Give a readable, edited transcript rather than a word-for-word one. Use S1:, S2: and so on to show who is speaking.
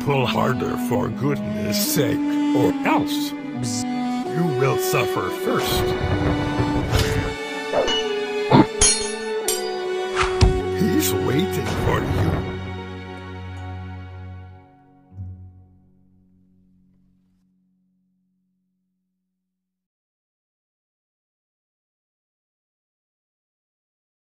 S1: Pull harder for goodness sake, or else you will suffer first. He's waiting for you.